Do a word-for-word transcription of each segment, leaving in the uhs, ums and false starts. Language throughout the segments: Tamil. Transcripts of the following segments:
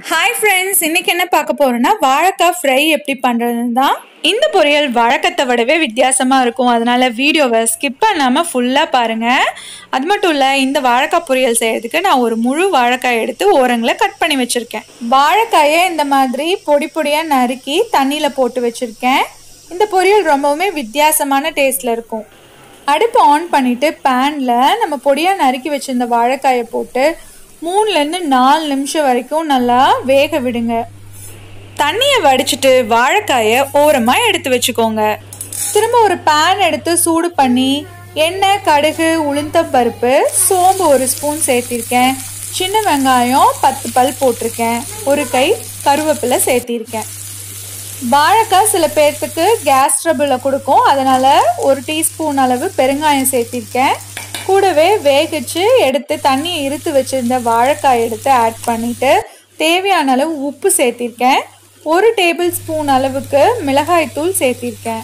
Hi friends, இன்னைக்கு என்ன பார்க்க போறோம்னா வாழைக்காய் ஃப்ரை எப்படி பண்றதுன்னு தான். இந்த பொரியல் வாழைக்காயை விடவே வித்தியாசமா இருக்கும். அதனால வீடியோவை ஸ்கிப் பண்ணாம ஃபுல்லா பாருங்க. அது மட்டும் இல்ல, இந்த வாழைக்காய் பொரியல் செய்யறதுக்கு நான் ஒரு முழு வாழைக்காய் எடுத்து ஓரங்களை கட் பண்ணி வச்சிருக்கேன். வாழைக்காயை இந்த மாதிரி பொடி பொடியா நறுக்கி தண்ணியில போட்டு வச்சிருக்கேன். இந்த பொரியல் ரொம்பவுமே வித்தியாசமான டேஸ்ட்ல இருக்கும். அடுப்பு ஆன் பண்ணிட்டு பேன்ல நம்ம பொடியா நறுக்கி வச்சிருந்த வாழைக்காயை போட்டு மூணுலேருந்து நாலு நிமிஷம் வரைக்கும் நல்லா வேக விடுங்க. தண்ணியை வடிச்சிட்டு வாழைக்காயை ஓரமாக எடுத்து வச்சுக்கோங்க. திரும்ப ஒரு பேன் எடுத்து சூடு பண்ணி எண்ணெய், கடுகு, உளுந்தம் பருப்பு, சோம்பு ஒரு ஸ்பூன் சேர்த்திருக்கேன். சின்ன வெங்காயம் பத்து பல் போட்டிருக்கேன். ஒரு கை கருவேப்பிலை சேர்த்திருக்கேன். வாழைக்காய் சில பேர்த்துக்கு கேஸ் ட்ரபிளில் கொடுக்கும், அதனால் ஒரு டீஸ்பூன் அளவு பெருங்காயம் சேர்த்திருக்கேன். கூடவே வேகிச்சு எடுத்து தண்ணியை இருத்து வச்சுருந்த வாழைக்காய் எடுத்து ஆட் பண்ணிவிட்டு தேவையான அளவு உப்பு சேர்த்திருக்கேன். ஒரு டேபிள் ஸ்பூன் அளவுக்கு மிளகாய்த்தூள் சேர்த்திருக்கேன்.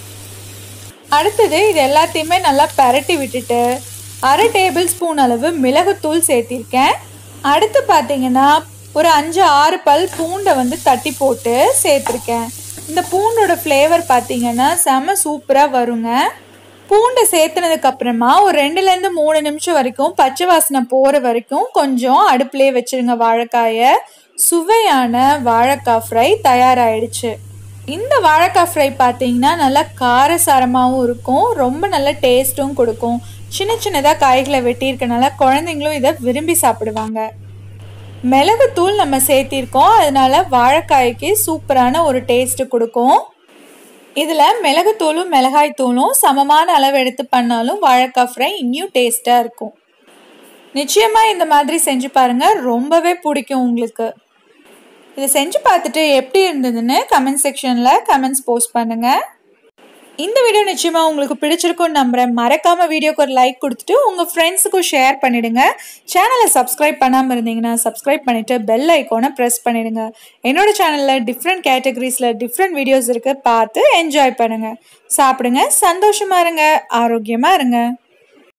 அடுத்தது இது எல்லாத்தையுமே நல்லா பரட்டி விட்டுட்டு அரை டேபிள் ஸ்பூன் அளவு மிளகுத்தூள் சேர்த்திருக்கேன். அடுத்து பார்த்தீங்கன்னா ஒரு அஞ்சு ஆறு பல் பூண்டை வந்து தட்டி போட்டு சேர்த்துருக்கேன். இந்த பூண்டோட ஃப்ளேவர் பார்த்தீங்கன்னா செம சூப்பராக வருங்க. பூண்டை சேர்த்துனதுக்கு அப்புறமா ஒரு ரெண்டுலேருந்து மூணு நிமிஷம் வரைக்கும் பச்சை வாசனை போகிற வரைக்கும் கொஞ்சம் அடுப்புலேயே வச்சுருங்க வாழைக்காயை. சுவையான வாழைக்காய் ஃப்ரை தயாராகிடுச்சு. இந்த வாழைக்காய் ஃப்ரை பார்த்தீங்கன்னா நல்லா காரசாரமாகவும் இருக்கும், ரொம்ப நல்ல டேஸ்ட்டும் கொடுக்கும். சின்ன சின்னதாக காய்களை வெட்டியிருக்கனால குழந்தைங்களும் இதை விரும்பி சாப்பிடுவாங்க. மிளகுத்தூள் நம்ம சேர்த்திருக்கோம், அதனால வாழைக்காய்க்கு சூப்பரான ஒரு டேஸ்ட்டு கொடுக்கும். இதில் மிளகுத்தூளும் மிளகாய்த்தூளும் சமமான அளவு எடுத்து பண்ணாலும் வாழைக்காய் ஃப்ரை இன்னும் டேஸ்ட்டாக இருக்கும். நிச்சயமாக இந்த மாதிரி செஞ்சு பாருங்கள், ரொம்பவே பிடிக்கும் உங்களுக்கு. இதை செஞ்சு பார்த்துட்டு எப்படி இருந்ததுன்னு கமெண்ட் செக்ஷனில் கமெண்ட்ஸ் போஸ்ட் பண்ணுங்கள். இந்த வீடியோ நிச்சயமாக உங்களுக்கு பிடிச்சிருக்கும்னு நம்புகிறேன். மறக்காமல் வீடியோக்கு ஒரு லைக் கொடுத்துட்டு உங்கள் ஃப்ரெண்ட்ஸுக்கும் ஷேர் பண்ணிவிடுங்க. சேனலை சப்ஸ்கிரைப் பண்ணாமல் இருந்தீங்கன்னா சப்ஸ்கிரைப் பண்ணிவிட்டு பெல் ஐக்கானை ப்ரெஸ் பண்ணிவிடுங்க. என்னோடய சேனலில் டிஃப்ரெண்ட் கேட்டகரிஸில் டிஃப்ரெண்ட் வீடியோஸ் இருக்குது, பார்த்து என்ஜாய் பண்ணுங்கள். சாப்பிடுங்க, சந்தோஷமாக இருங்க, ஆரோக்கியமாக இருங்க.